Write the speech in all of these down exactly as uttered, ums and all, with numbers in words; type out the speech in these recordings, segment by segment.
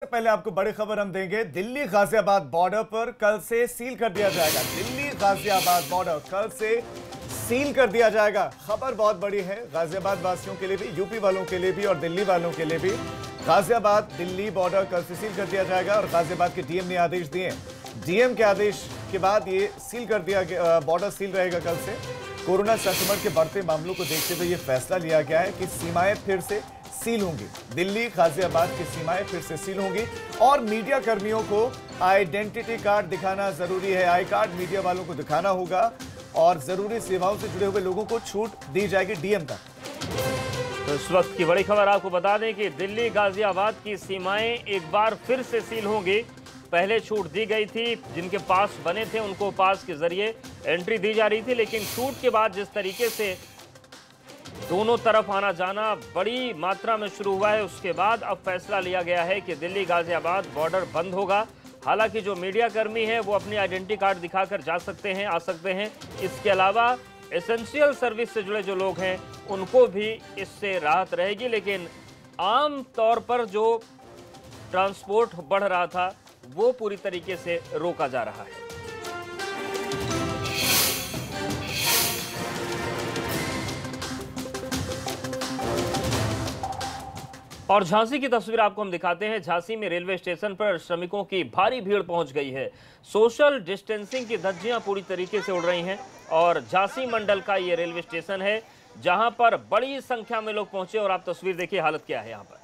पहले आपको बड़ी खबर हम देंगे। दिल्ली गाजियाबाद बॉर्डर पर कल से सील कर दिया जाएगा। दिल्ली गाजियाबाद बॉर्डर कल से सील कर दिया जाएगा। खबर बहुत बड़ी है गाजियाबाद वासियों के लिए भी, यूपी वालों के लिए भी और दिल्ली वालों के लिए भी। गाजियाबाद दिल्ली बॉर्डर कल से सील कर दिया जाएगा और गाजियाबाद के डीएम ने आदेश दिए। डीएम के आदेश के बाद ये सील कर दिया गया, बॉर्डर सील रहेगा कल से। कोरोना संक्रमण के बढ़ते मामलों को देखते हुए ये फैसला लिया गया है कि सीमाएं फिर से सील होंगी। दिल्ली गाजियाबाद की सीमाएं फिर से सील होंगी और मीडिया कर्मियों को आइडेंटिटी कार्ड दिखाना जरूरी है। आई कार्ड मीडिया वालों को दिखाना होगा और जरूरी सेवाओं से जुड़े हुए लोगों को छूट दी जाएगी डीएम तक। तो इस वक्त की बड़ी खबर आपको बता दें कि दिल्ली गाजियाबाद की सीमाएं एक बार फिर से सील होंगी। पहले छूट दी गई थी, जिनके पास बने थे उनको पास के जरिए एंट्री दी जा रही थी, लेकिन छूट के बाद जिस तरीके से दोनों तरफ आना जाना बड़ी मात्रा में शुरू हुआ है, उसके बाद अब फैसला लिया गया है कि दिल्ली गाजियाबाद बॉर्डर बंद होगा। हालांकि जो मीडिया कर्मी हैं वो अपनी आइडेंटिटी कार्ड दिखाकर जा सकते हैं, आ सकते हैं। इसके अलावा एसेंशियल सर्विस से जुड़े जो लोग हैं उनको भी इससे राहत रहेगी, लेकिन आम तौर पर जो ट्रांसपोर्ट बढ़ रहा था वो पूरी तरीके से रोका जा रहा है। और झांसी की तस्वीर आपको हम दिखाते हैं। झांसी में रेलवे स्टेशन पर श्रमिकों की भारी भीड़ पहुंच गई है। सोशल डिस्टेंसिंग की धज्जियां पूरी तरीके से उड़ रही हैं और झांसी मंडल का ये रेलवे स्टेशन है जहां पर बड़ी संख्या में लोग पहुंचे। और आप तस्वीर देखिए, हालत क्या है यहां पर।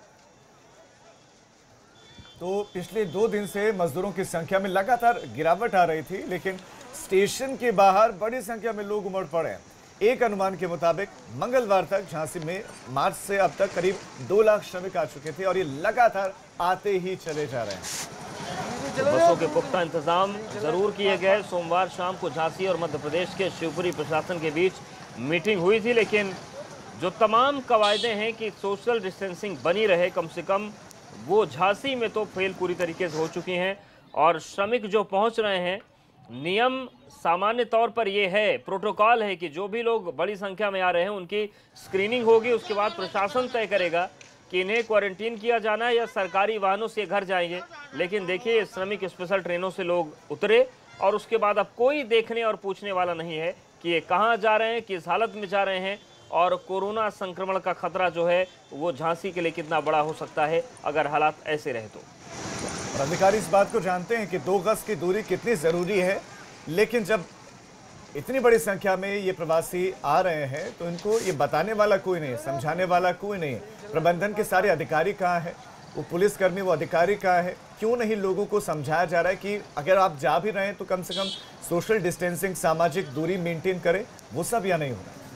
तो पिछले दो दिन से मजदूरों की संख्या में लगातार गिरावट आ रही थी, लेकिन स्टेशन के बाहर बड़ी संख्या में लोग उमड़ पड़े हैं। एक अनुमान के मुताबिक मंगलवार तक झांसी में मार्च से अब तक करीब दो लाख श्रमिक आ चुके थे और ये लगातार आते ही चले जा रहे हैं। तो बसों के पुख्ता इंतजाम जरूर किए गए। सोमवार शाम को झांसी और मध्य प्रदेश के शिवपुरी प्रशासन के बीच मीटिंग हुई थी, लेकिन जो तमाम कवायदे हैं कि सोशल डिस्टेंसिंग बनी रहे कम से कम, वो झांसी में तो फेल पूरी तरीके से हो चुकी हैं। और श्रमिक जो पहुंच रहे हैं, नियम सामान्य तौर पर ये है, प्रोटोकॉल है कि जो भी लोग बड़ी संख्या में आ रहे हैं उनकी स्क्रीनिंग होगी। उसके बाद प्रशासन तय करेगा कि इन्हें क्वारंटीन किया जाना है या सरकारी वाहनों से घर जाएंगे। लेकिन देखिए, श्रमिक स्पेशल ट्रेनों से लोग उतरे और उसके बाद अब कोई देखने और पूछने वाला नहीं है कि ये कहाँ जा रहे हैं, किस हालत में जा रहे हैं और कोरोना संक्रमण का खतरा जो है वो झांसी के लिए कितना बड़ा हो सकता है अगर हालात ऐसे रहे तो। अधिकारी इस बात को जानते हैं कि दो गज की दूरी कितनी जरूरी है, लेकिन जब इतनी बड़ी संख्या में ये प्रवासी आ रहे हैं तो इनको ये बताने वाला कोई नहीं, समझाने वाला कोई नहीं। प्रबंधन के सारे अधिकारी कहाँ हैं, वो पुलिसकर्मी, वो अधिकारी कहाँ है? क्यों नहीं लोगों को समझाया जा रहा है कि अगर आप जा भी रहे हैं तो कम से कम सोशल डिस्टेंसिंग, सामाजिक दूरी मेंटेन करें? वो सब या नहीं हो रहा।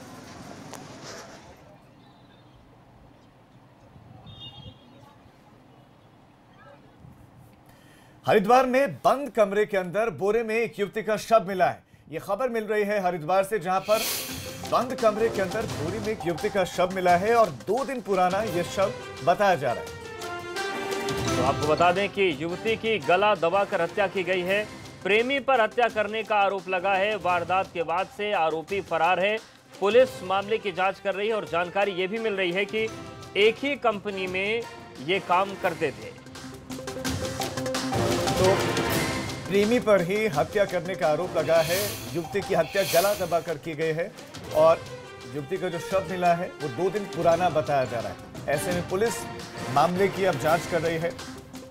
हरिद्वार में बंद कमरे के अंदर बोरे में एक युवती का शव मिला है। यह खबर मिल रही है हरिद्वार से, जहां पर बंद कमरे के अंदर बोरे में एक युवती का शव मिला है और दो दिन पुराना यह शव बताया जा रहा है। तो आपको बता दें कि युवती की गला दबाकर हत्या की गई है। प्रेमी पर हत्या करने का आरोप लगा है। वारदात के बाद से आरोपी फरार है। पुलिस मामले की जांच कर रही है और जानकारी ये भी मिल रही है कि एक ही कंपनी में ये काम करते थे। तो प्रेमी पर ही हत्या करने का आरोप लगा है। युवती की हत्या गला दबाकर की गई है और युवती का जो शव मिला है वो दो दिन पुराना बताया जा रहा है। ऐसे में पुलिस मामले की अब जांच कर रही है।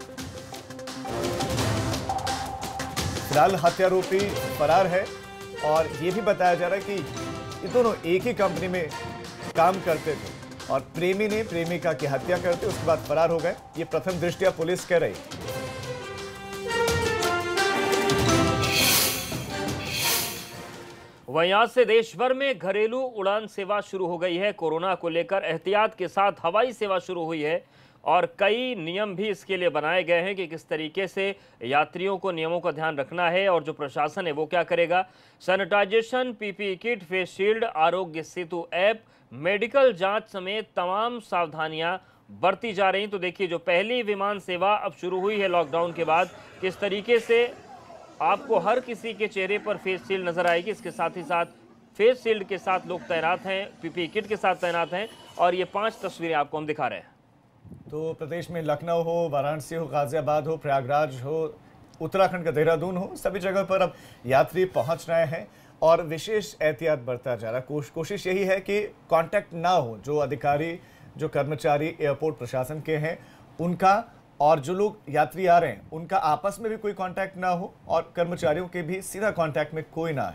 फिलहाल हत्यारोपी फरार है और ये भी बताया जा रहा है कि ये दोनों एक ही कंपनी में काम करते थे और प्रेमी ने प्रेमिका की हत्या करते उसके बाद फरार हो गए। ये प्रथम दृष्टया पुलिस कह रही। वहीं आज से देश भर में घरेलू उड़ान सेवा शुरू हो गई है। कोरोना को लेकर एहतियात के साथ हवाई सेवा शुरू हुई है और कई नियम भी इसके लिए बनाए गए हैं कि किस तरीके से यात्रियों को नियमों का ध्यान रखना है और जो प्रशासन है वो क्या करेगा। Sanitization, PPE kit, face shield, Aarogya Setu app, medical जांच समेत तमाम सावधानियां बरती जा रही। तो देखिए, जो पहली विमान सेवा अब शुरू हुई है लॉकडाउन के बाद, किस तरीके से आपको हर किसी के चेहरे पर फेस शील्ड नजर आएगी। इसके साथ ही साथ फेस शील्ड के साथ लोग तैनात हैं, पीपीई किट के साथ तैनात हैं और ये पांच तस्वीरें आपको हम दिखा रहे हैं। तो प्रदेश में लखनऊ हो, वाराणसी हो, गाजियाबाद हो, प्रयागराज हो, उत्तराखंड का देहरादून हो, सभी जगह पर अब यात्री पहुंच रहे हैं और विशेष एहतियात बरता जा रहा है। कोश, कोशिश यही है कि कांटेक्ट ना हो, जो अधिकारी, जो कर्मचारी एयरपोर्ट प्रशासन के हैं उनका, और जो लोग यात्री आ रहे हैं उनका आपस में भी कोई कांटेक्ट ना हो और कर्मचारियों के भी सीधा कांटेक्ट में कोई ना आए।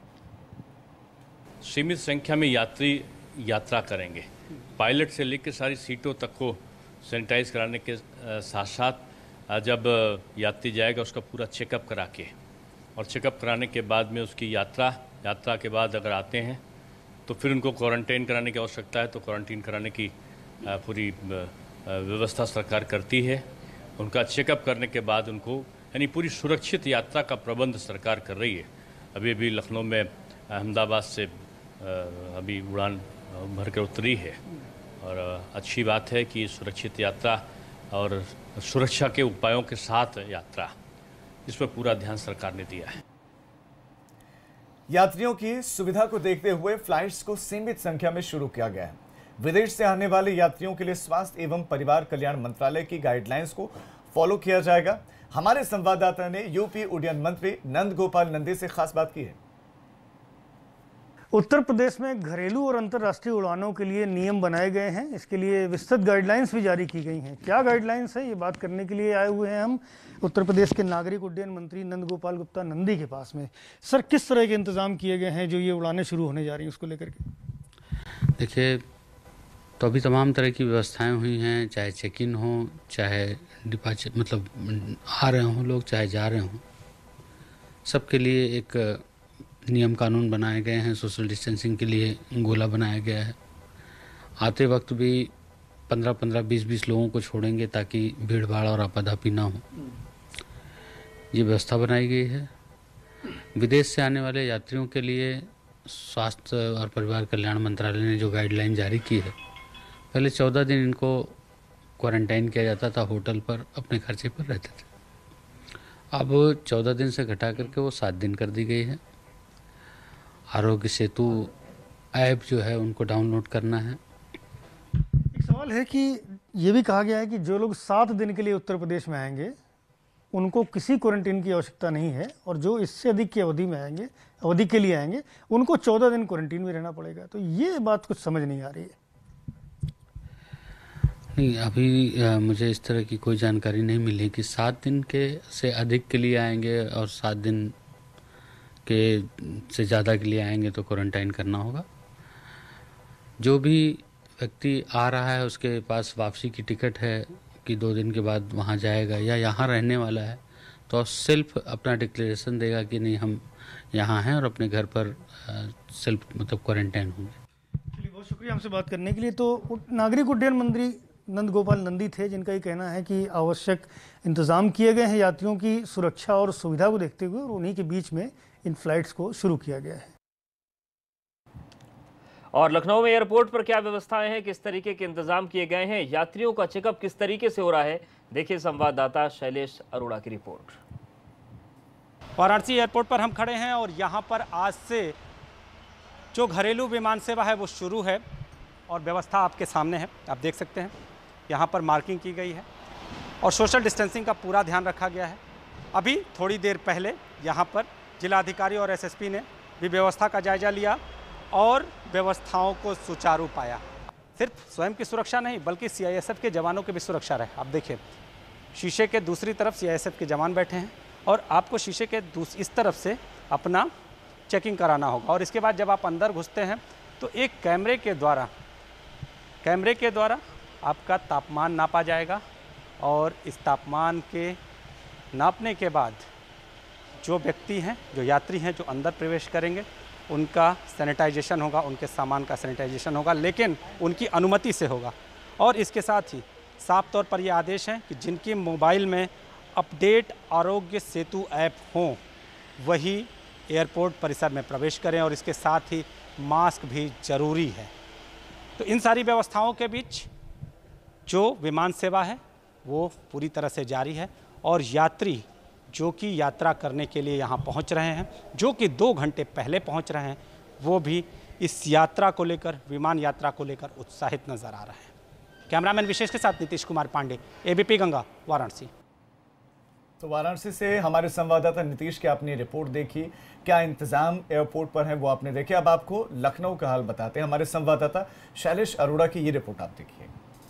सीमित संख्या में यात्री यात्रा करेंगे। पायलट से लेकर सारी सीटों तक को सैनिटाइज कराने के साथ साथ जब यात्री जाएगा उसका पूरा चेकअप करा के, और चेकअप कराने के बाद में उसकी यात्रा यात्रा के बाद अगर आते हैं तो फिर उनको क्वारंटाइन कराने की आवश्यकता है तो क्वारंटाइन कराने की पूरी व्यवस्था सरकार करती है। उनका चेकअप करने के बाद उनको, यानी पूरी सुरक्षित यात्रा का प्रबंध सरकार कर रही है। अभी अभी लखनऊ में अहमदाबाद से अभी उड़ान भर कर उतरी है और अच्छी बात है कि सुरक्षित यात्रा और सुरक्षा के उपायों के साथ यात्रा, इस पर पूरा ध्यान सरकार ने दिया है। यात्रियों की सुविधा को देखते हुए फ्लाइट्स को सीमित संख्या में शुरू किया गया है। विदेश से आने वाले यात्रियों के लिए स्वास्थ्य एवं परिवार कल्याण मंत्रालय की गाइडलाइंस को फॉलो किया जाएगा। हमारे संवाददाता ने यूपी उड्डयन मंत्री नंद गोपाल नंदी से खास बात की है। उत्तर प्रदेश में घरेलू और अंतर्राष्ट्रीय उड़ानों के लिए नियम बनाए गए हैं। इसके लिए विस्तृत गाइडलाइंस भी जारी की गई हैं। क्या गाइडलाइंस है, ये बात करने के लिए आए हुए हैं हम उत्तर प्रदेश के नागरिक उड्डयन मंत्री नंद गोपाल गुप्ता नंदी के पास में। सर, किस तरह के इंतजाम किए गए हैं जो ये उड़ानें शुरू होने जा रही हैं उसको लेकर के? देखिए, तो अभी तमाम तरह की व्यवस्थाएं हुई हैं, चाहे चेक इन हो, चाहे डिपार्चर, मतलब आ रहे हों लोग, चाहे जा रहे हों, सबके लिए एक नियम कानून बनाए गए हैं। सोशल डिस्टेंसिंग के लिए गोला बनाया गया है। आते वक्त भी पंद्रह पंद्रह बीस बीस लोगों को छोड़ेंगे ताकि भीड़ भाड़ और आपाधापी ना हो, ये व्यवस्था बनाई गई है। विदेश से आने वाले यात्रियों के लिए स्वास्थ्य और परिवार कल्याण मंत्रालय ने जो गाइडलाइन जारी की है, पहले चौदह दिन इनको क्वारंटाइन किया जाता था, होटल पर अपने खर्चे पर रहते थे। अब चौदह दिन से घटा करके वो सात दिन कर दी गई है। आरोग्य सेतु ऐप जो है उनको डाउनलोड करना है। एक सवाल है कि ये भी कहा गया है कि जो लोग सात दिन के लिए उत्तर प्रदेश में आएंगे उनको किसी क्वारंटीन की आवश्यकता नहीं है, और जो इससे अधिक की अवधि में आएंगे अवधि के लिए आएंगे उनको चौदह दिन क्वारंटीन में रहना पड़ेगा। तो ये बात कुछ समझ नहीं आ रही है। नहीं, अभी आ, मुझे इस तरह की कोई जानकारी नहीं मिली कि सात दिन के से अधिक के लिए आएंगे और सात दिन के से ज़्यादा के लिए आएंगे तो क्वारंटाइन करना होगा। जो भी व्यक्ति आ रहा है उसके पास वापसी की टिकट है कि दो दिन के बाद वहाँ जाएगा, या यहाँ रहने वाला है तो सेल्फ अपना डिक्लेरेशन देगा कि नहीं हम यहाँ हैं और अपने घर पर सेल्फ मतलब क्वारंटाइन होंगे। चलिए, बहुत शुक्रिया हमसे बात करने के लिए। तो नागरिक उड्डयन मंत्री नंद गोपाल नंदी थे, जिनका ये कहना है कि आवश्यक इंतजाम किए गए हैं यात्रियों की सुरक्षा और सुविधा को देखते हुए, और उन्हीं के बीच में इन फ्लाइट्स को शुरू किया गया है। और लखनऊ में एयरपोर्ट पर क्या व्यवस्थाएं हैं, किस तरीके के इंतजाम किए गए हैं, यात्रियों का चेकअप किस तरीके से हो रहा है, देखिए संवाददाता शैलेश अरोड़ा की रिपोर्ट। वाराणसी एयरपोर्ट पर हम खड़े हैं और यहाँ पर आज से जो घरेलू विमान सेवा है वो शुरू है, और व्यवस्था आपके सामने है। आप देख सकते हैं यहाँ पर मार्किंग की गई है और सोशल डिस्टेंसिंग का पूरा ध्यान रखा गया है। अभी थोड़ी देर पहले यहाँ पर जिलाधिकारी और एसएसपी ने भी व्यवस्था का जायजा लिया और व्यवस्थाओं को सुचारू पाया। सिर्फ स्वयं की सुरक्षा नहीं बल्कि सीआईएसएफ के जवानों की भी सुरक्षा रहे। आप देखिए, शीशे के दूसरी तरफ सीआईएसएफ के जवान बैठे हैं और आपको शीशे के दूस इस तरफ से अपना चेकिंग कराना होगा, और इसके बाद जब आप अंदर घुसते हैं तो एक कैमरे के द्वारा कैमरे के द्वारा आपका तापमान नापा जाएगा, और इस तापमान के नापने के बाद जो व्यक्ति हैं, जो यात्री हैं, जो अंदर प्रवेश करेंगे उनका सैनिटाइजेशन होगा, उनके सामान का सैनिटाइजेशन होगा, लेकिन उनकी अनुमति से होगा। और इसके साथ ही साफ तौर पर ये आदेश हैं कि जिनकी मोबाइल में अपडेट आरोग्य सेतु ऐप हों वही एयरपोर्ट परिसर में प्रवेश करें, और इसके साथ ही मास्क भी ज़रूरी है। तो इन सारी व्यवस्थाओं के बीच जो विमान सेवा है वो पूरी तरह से जारी है, और यात्री जो कि यात्रा करने के लिए यहाँ पहुँच रहे हैं, जो कि दो घंटे पहले पहुँच रहे हैं, वो भी इस यात्रा को लेकर, विमान यात्रा को लेकर उत्साहित नज़र आ रहे हैं। कैमरामैन विशेष के साथ नीतीश कुमार पांडे, एबीपी गंगा, वाराणसी। तो वाराणसी से हमारे संवाददाता नीतीश की आपने रिपोर्ट देखी, क्या इंतजाम एयरपोर्ट पर है वो आपने देखे। अब आपको लखनऊ का हाल बताते हैं, हमारे संवाददाता शैलेश अरोड़ा की ये रिपोर्ट आप देखिए।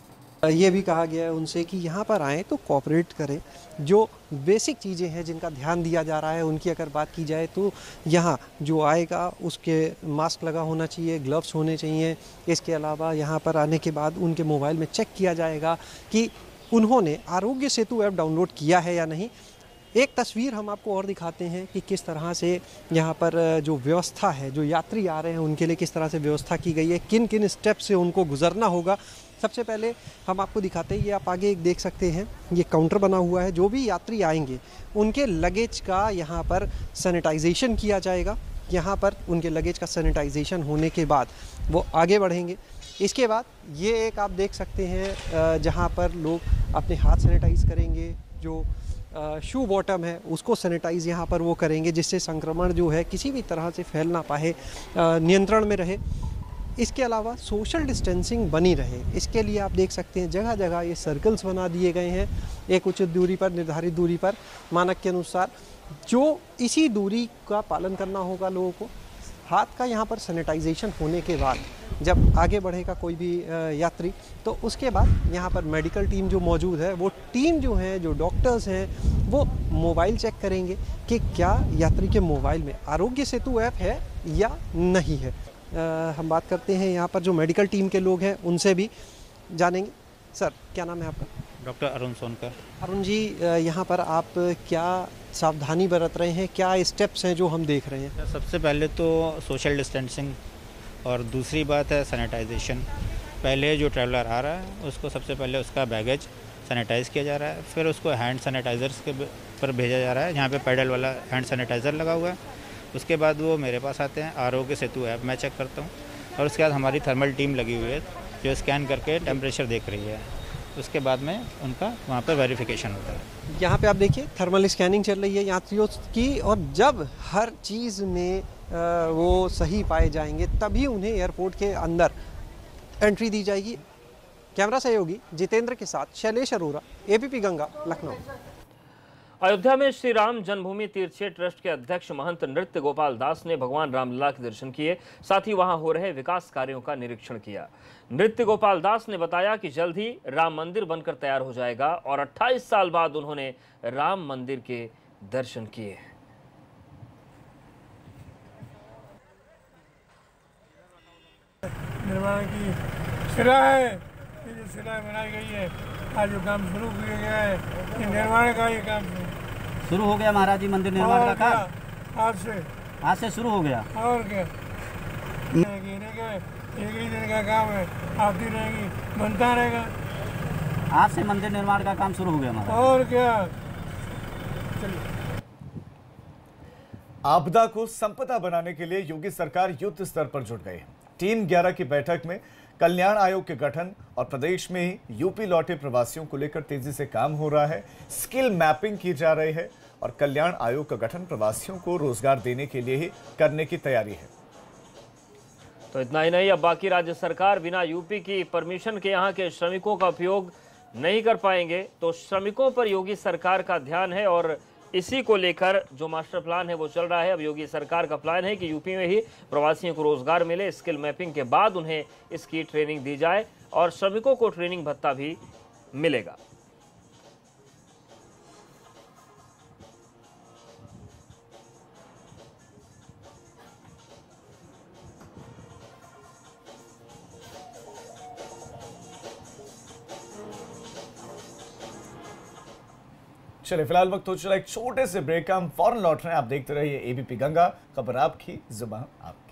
ये भी कहा गया है उनसे कि यहाँ पर आएँ तो कोऑपरेट करें, जो बेसिक चीज़ें हैं जिनका ध्यान दिया जा रहा है उनकी अगर बात की जाए तो यहाँ जो आएगा उसके मास्क लगा होना चाहिए, ग्लव्स होने चाहिए। इसके अलावा यहाँ पर आने के बाद उनके मोबाइल में चेक किया जाएगा कि उन्होंने आरोग्य सेतु ऐप डाउनलोड किया है या नहीं। एक तस्वीर हम आपको और दिखाते हैं कि किस तरह से यहाँ पर जो व्यवस्था है, जो यात्री आ रहे हैं उनके लिए किस तरह से व्यवस्था की गई है, किन किन स्टेप से उनको गुजरना होगा। सबसे पहले हम आपको दिखाते हैं, ये आप आगे एक देख सकते हैं, ये काउंटर बना हुआ है। जो भी यात्री आएंगे उनके लगेज का यहाँ पर सैनिटाइजेशन किया जाएगा। यहाँ पर उनके लगेज का सैनिटाइजेशन होने के बाद वो आगे बढ़ेंगे। इसके बाद ये एक आप देख सकते हैं जहाँ पर लोग अपने हाथ सैनिटाइज करेंगे, जो शू बॉटम है उसको सैनिटाइज यहाँ पर वो करेंगे, जिससे संक्रमण जो है किसी भी तरह से फैल ना पाए, नियंत्रण में रहे। इसके अलावा सोशल डिस्टेंसिंग बनी रहे, इसके लिए आप देख सकते हैं जगह जगह ये सर्कल्स बना दिए गए हैं, एक उचित दूरी पर, निर्धारित दूरी पर, मानक के अनुसार। जो इसी दूरी का पालन करना होगा लोगों को। हाथ का यहाँ पर सैनिटाइजेशन होने के बाद जब आगे बढ़ेगा कोई भी यात्री, तो उसके बाद यहाँ पर मेडिकल टीम जो मौजूद है, वो टीम जो है, जो डॉक्टर्स हैं, वो मोबाइल चेक करेंगे कि क्या यात्री के मोबाइल में आरोग्य सेतु ऐप है या नहीं है। आ, हम बात करते हैं यहाँ पर जो मेडिकल टीम के लोग हैं उनसे भी जानेंगे। सर, क्या नाम है आपका? डॉक्टर अरुण सोनकर। अरुण जी, यहाँ पर आप क्या सावधानी बरत रहे हैं, क्या स्टेप्स हैं जो हम देख रहे हैं? सबसे पहले तो सोशल डिस्टेंसिंग और दूसरी बात है सैनिटाइजेशन। पहले जो ट्रैवलर आ रहा है उसको सबसे पहले उसका बैगेज सैनिटाइज़ किया जा रहा है, फिर उसको हैंड सैनिटाइज़र्स के पर भेजा जा रहा है। यहाँ पे पैडल वाला हैंड सैनिटाइज़र लगा हुआ है। उसके बाद वो मेरे पास आते हैं, आरोग्य सेतु ऐप मैं चेक करता हूँ, और उसके बाद हमारी थर्मल टीम लगी हुई है जो स्कैन करके टेम्परेचर देख रही है। उसके बाद में उनका वहाँ पर वेरिफिकेशन होता है। यहाँ पे आप देखिए थर्मल स्कैनिंग चल रही है यात्रियों की, और जब हर चीज़ में वो सही पाए जाएंगे तभी उन्हें एयरपोर्ट के अंदर एंट्री दी जाएगी। कैमरा सहयोगी जितेंद्र के साथ शैलेश अरोड़ा, एबीपी गंगा, लखनऊ। अयोध्या में श्री राम जन्मभूमि तीर्थ क्षेत्र ट्रस्ट के अध्यक्ष महंत नृत्य गोपाल दास ने भगवान रामलला के दर्शन किए, साथ ही वहां हो रहे विकास कार्यों का निरीक्षण किया। नृत्य गोपाल दास ने बताया कि जल्द ही राम मंदिर बनकर तैयार हो जाएगा और अट्ठाईस साल बाद उन्होंने राम मंदिर के दर्शन किए। निर्माण की सिरा है, ये जो सिरा बनाई गई है, आज जो काम शुरू किया गया है, ये निर्माण का ये काम शुरू हो गया। महाराज जी, मंदिर निर्माण का काम आज से आज से शुरू हो गया। और क्या, एक ही दिन का काम है, आती रहेगी, बनता रहेगा। आज से मंदिर निर्माण का काम शुरू हो गया महाराज। और क्या। आपदा को संपदा बनाने के लिए योगी सरकार युद्ध स्तर पर जुट गई है। टीम ग्यारह की बैठक में कल्याण आयोग के गठन और प्रदेश में ही यूपी लौटे प्रवासियों को लेकर तेजी से काम हो रहा है। स्किल मैपिंग की जा रही है और कल्याण आयोग का गठन प्रवासियों को रोजगार देने के लिए ही करने की तैयारी है। तो इतना ही नहीं, अब बाकी राज्य सरकार बिना यूपी की परमिशन के यहाँ के श्रमिकों का उपयोग नहीं कर पाएंगे। तो श्रमिकों पर योगी सरकार का ध्यान है और इसी को लेकर जो मास्टर प्लान है वो चल रहा है। अब योगी सरकार का प्लान है कि यूपी में ही प्रवासियों को रोजगार मिले, स्किल मैपिंग के बाद उन्हें इसकी ट्रेनिंग दी जाए और श्रमिकों को ट्रेनिंग भत्ता भी मिलेगा। चलिए फिलहाल वक्त हो चला एक छोटे से ब्रेक का, हम फौरन लौट रहे हैं। आप देखते रहिए एबीपी गंगा, खबर आपकी, जुबान आपकी।